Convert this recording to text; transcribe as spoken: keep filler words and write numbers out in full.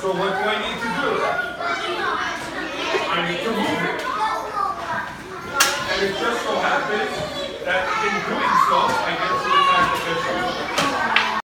So what do I need to do? I need to move it. And it just so happens that in doing so, I get